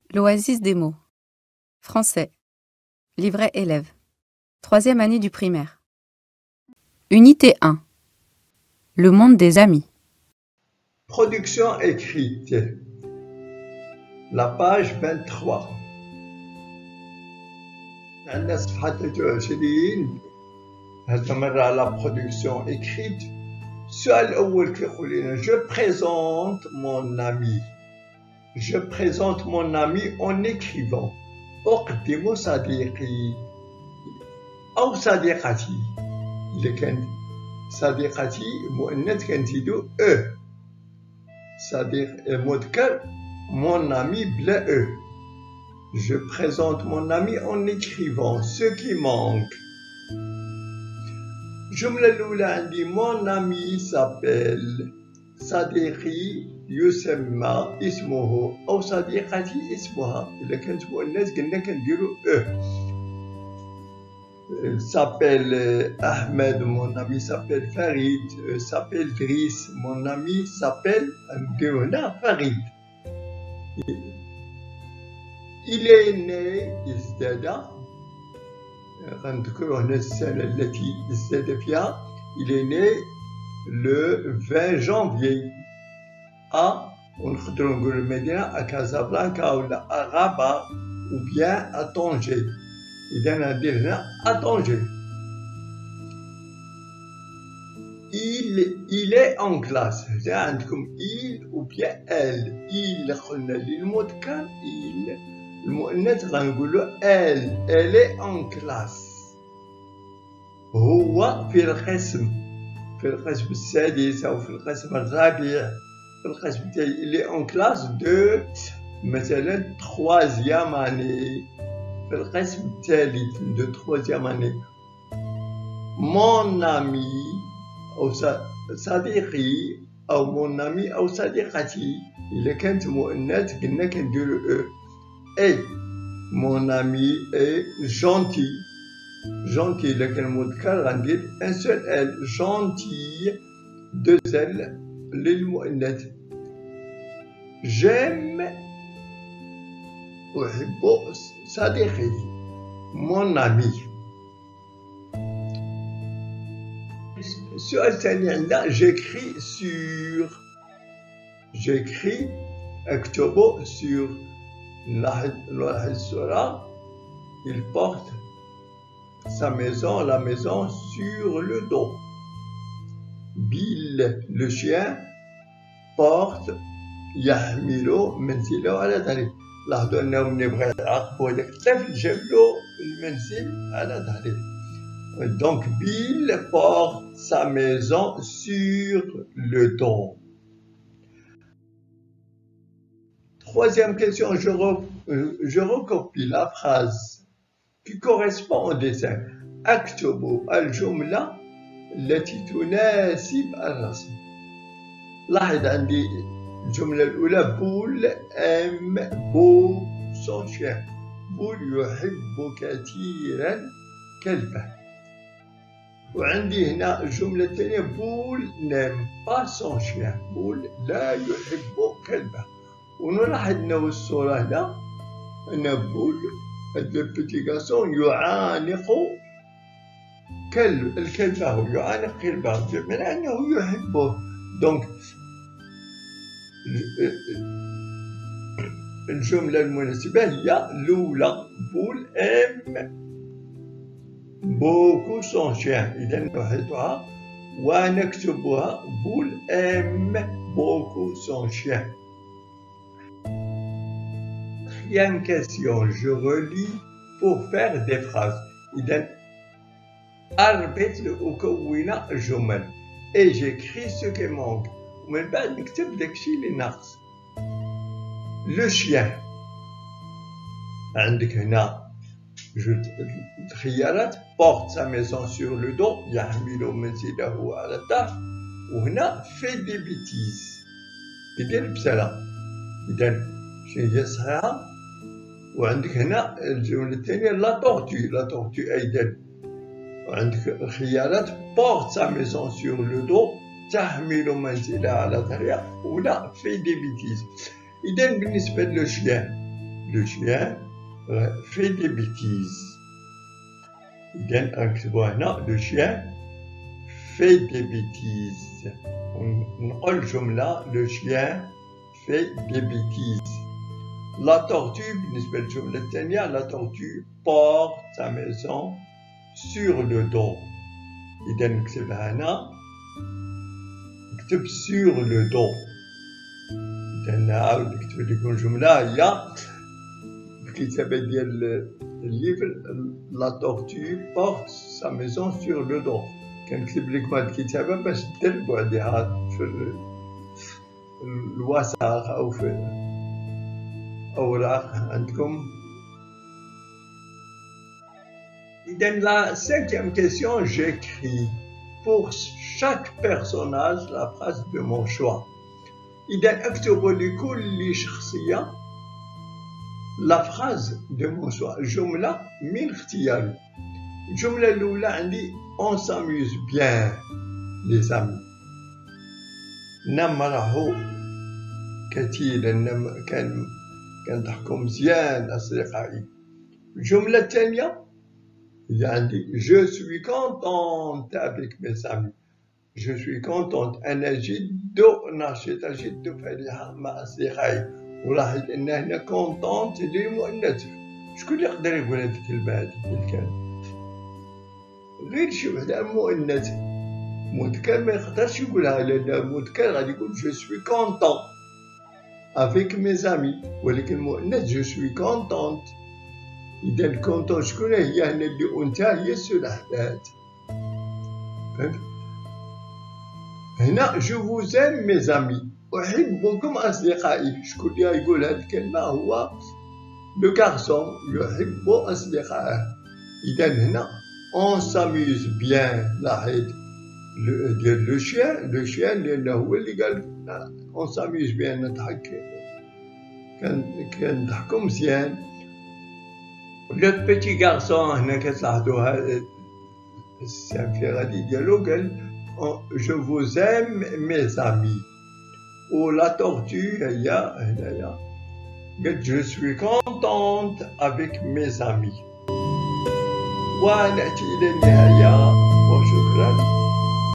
L'oasis des mots. Français. Livret élève. 3e année du primaire. Unité 1. Le monde des amis. Production écrite. La page 23. عندنا صفحة 23 هذا مرة على production écrite. السؤال الأول كيقول لنا Je présente mon ami. Je présente mon ami en écrivant أقدم صديقي أو صديقتي. إذا كان صديقتي مؤنث كنزيدو أو. صديق مذكر mon ami بلا أو. Je présente mon ami en écrivant ce qui manque. الجملة الأولى عندي mon ami s'appelle صديقي يسمى اسمه أو صديقتي اسمها. إذا كانت مؤنث قلنا كنديرو أو. s'appelle Ahmed, mon ami s'appelle Farid, s'appelle Driss, mon ami s'appelle Farid. Il est né ازداد غنذكروا هنا السنة التي ازداد فيها. Il est né le 20 janvier à ونقدروا نقولوا المدينة à Casablanca ولا à Rabat ou bien à Tanger. إذا ندير هنا à Tanger. Il est en classe. هنا عندكم il ou bien elle. il قلنا للمذكر il. المؤنث غنقولوا elle est en classe. هو في القسم السادس أو في القسم الرابع. في القسم تاعي il est en classe de مثلا 3e année. في القسم الثالث de 3e année. mon ami أو صديقي أو mon ami أو صديقتي إذا كانت مؤنث قلنا كنديرو أو. Et mon ami est gentil. Gentil, إذا كان مذكر غندير un seul L. Gentil, 2 L للمؤنث. J'aime أحب صديقي mon ami. السؤال الثاني عندنا j'écris اكتبوا sur. نلاحظ الصورة. Il porte sa maison, la maison sur le dos. Bill, le chien, porte يحمل منزله على ظهره. لاحظوا أنه من يبغى يعاقبوا هذاك الطفل جاب له المنزل على ظهره. Donc Bill porte sa maison sur le dos. Troisième question, je recopie la phrase qui correspond au dessin. اكتبوا الجملة التي تناسب الرسم. لاحظ عندي الجملة الأولى بول aime beaucoup son chien. بول يحب كثيرا كلبه. وعندي هنا الجملة الثانية بول n'aime pas son chien. بول لا يحب كلبه. ونلاحظ أنه الصورة هنا أن بول هذا البيتي غاسون يعانق كلبه. يعانق كلبه بمعنى أنه يحبه. دونك الجملة المناسبة هي الأولى بول aime beaucoup son chien. إذا نحطها ونكتبها بول aime beaucoup son chien. Quatrième question, je relis pour faire des phrases. إذا أربط لأكون جمل. Et j'écris ce qui manque. ومن بعد نكتب داكشي اللي ناقص. Le chien. عندك هنا جوج خيارات. porte sa maison sur le dos يحمل منزله على الظهر. وهنا fait des bêtises. يدير بسالة. إذا شنو هي الصحيحة؟ وعندك هنا الجملة الثانية لا tortue أيضا. وعندك الخيارات porte sa maison sur le dos تحمل منزلها على ظهرها ولا fait des bêtises. إذا بالنسبة للو le chien fait des bêtises. إذن أكتبوا هنا le chien fait des bêtises. نقول جملة le chien fait des bêtises. La tortue بالنسبة للجملة الثانية la tortue porte sa maison sur le dos. إذا نكتبها هنا نكتب sur le dos. إذا نعاود نكتب لكم جملة هي الكتابة ديال الليفر la tortue porte sa maison sur le dos. كنكتب لكم هاد الكتابة باش تدربوا عليها في الوثائق أو في أوراق عندكم. Dans la cinquième question, j'écris pour chaque personnage la phrase de mon choix. إذا أكتب لكل شخصية la phrase de mon choix. جملة من اختياري. الجملة الأولى عندي on s'amuse bien les amis. نمرح كثيرا كنضحكوا مزيان أصدقائي. الجملة الثانية هي عندي je suis contente avec mes amis. je suis contente أنا جد نشيطة جد فرحة مع أصدقائي. ولاحظ أن هنا contente للمؤنث. شكون اللي يقدر يقول هذه الكلمة هذه بالكامل؟ غير شي وحدة مؤنث. مذكر ما يقدرش يقولها لأن مذكر غادي يقول je suis content avec mes amis ولكن مؤنث je suis contente. إذا contente شكون هي هنا اللي أنثى هي السلحفاة. فهمت؟ هنا je vous aime mes amis أحبكم أصدقائي. شكون اللي يقول هذه الكلمة هو لو كارسون يحب أصدقائه. إذا هنا on s'amuse bien. لاحظ ديال لو شيان لأنه هو اللي قال on s'amuse bien نضحك كنضحكوا مزيان. لو بيتي كارسون هنا كتلاحظوا السام في غادي ديالو قال je vous aime mes amis. و لا tortue هي هنايا قالت je suis contente avec mes amis. ونأتي إلى النهاية وشكرا.